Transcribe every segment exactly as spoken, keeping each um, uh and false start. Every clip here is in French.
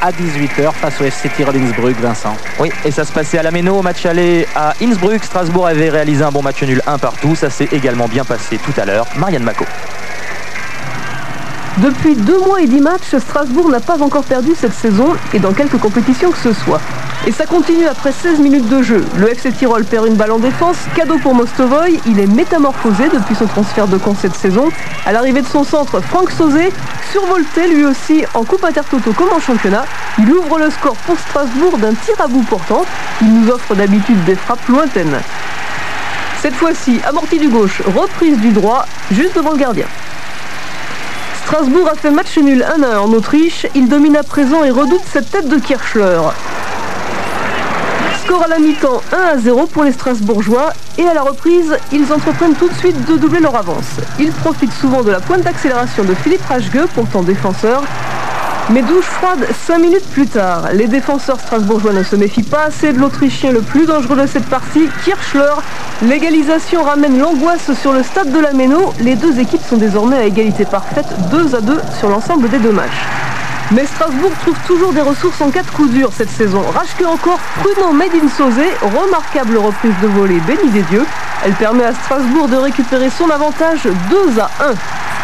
à dix-huit heures face au F C Tirol Innsbruck, Vincent. Oui, et ça se passait à la Méno, au match aller à Innsbruck. Strasbourg avait réalisé un bon match nul un partout. Ça s'est également bien passé tout à l'heure. Marianne Macot. Depuis deux mois et dix matchs, Strasbourg n'a pas encore perdu cette saison et dans quelques compétitions que ce soit. Et ça continue après seize minutes de jeu. Le F C Tirol perd une balle en défense, cadeau pour Mostovoy. Il est métamorphosé depuis son transfert de Caen cette saison. À l'arrivée de son centre, Franck Sauzet, survolté lui aussi en Coupe Intertoto comme en championnat. Il ouvre le score pour Strasbourg d'un tir à bout portant. Il nous offre d'habitude des frappes lointaines. Cette fois-ci, amorti du gauche, reprise du droit, juste devant le gardien. Strasbourg a fait match nul un à un en Autriche. Il domine à présent et redoute cette tête de Kirchler. Score à la mi-temps un à zéro pour les Strasbourgeois et à la reprise, ils entreprennent tout de suite de doubler leur avance. Ils profitent souvent de la pointe d'accélération de Philippe Raschke, pourtant défenseur. Mais douche froide cinq minutes plus tard. Les défenseurs strasbourgeois ne se méfient pas assez de l'Autrichien le plus dangereux de cette partie, Kirchler. L'égalisation ramène l'angoisse sur le stade de la Méno. Les deux équipes sont désormais à égalité parfaite, deux à deux sur l'ensemble des deux matchs. Mais Strasbourg trouve toujours des ressources en cas de coup dur cette saison. Raschke encore, prudent made in Sauzet, remarquable reprise de volée béni des dieux. Elle permet à Strasbourg de récupérer son avantage deux à un.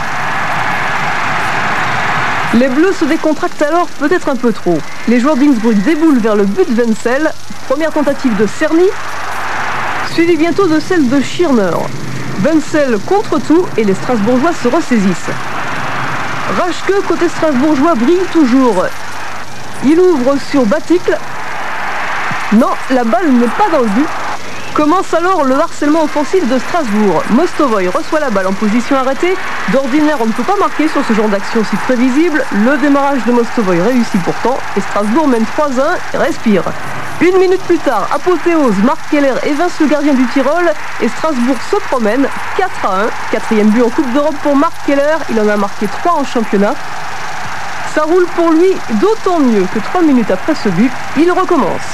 Les Bleus se décontractent alors peut-être un peu trop. Les joueurs d'Innsbruck déboulent vers le but de Wenzel. Première tentative de Cerny, suivie bientôt de celle de Schirner. Wenzel contre tout et les Strasbourgeois se ressaisissent. Raschke, côté strasbourgeois, brille toujours. Il ouvre sur Baticle. Non, la balle n'est pas dans le but. Commence alors le harcèlement offensif de Strasbourg. Mostovoy reçoit la balle en position arrêtée. D'ordinaire, on ne peut pas marquer sur ce genre d'action si prévisible. Le démarrage de Mostovoy réussit pourtant et Strasbourg mène trois à un et respire. Une minute plus tard, apothéose, Marc Keller évince le gardien du Tyrol et Strasbourg se promène quatre à un. Quatrième but en Coupe d'Europe pour Marc Keller, il en a marqué trois en championnat. Ça roule pour lui d'autant mieux que trois minutes après ce but, il recommence.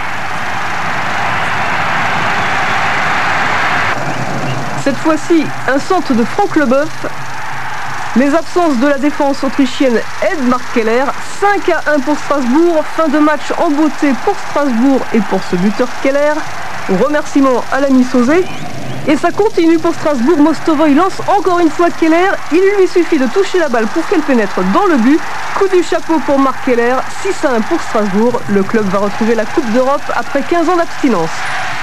Cette fois-ci, un centre de Franck Leboeuf. Les absences de la défense autrichienne aident Marc Keller. cinq à un pour Strasbourg. Fin de match en beauté pour Strasbourg et pour ce buteur Keller. Remerciements à l'ami Sauzet. Et ça continue pour Strasbourg. Mostovoy lance encore une fois Keller. Il lui suffit de toucher la balle pour qu'elle pénètre dans le but. Coup du chapeau pour Marc Keller. six à un pour Strasbourg. Le club va retrouver la Coupe d'Europe après quinze ans d'abstinence.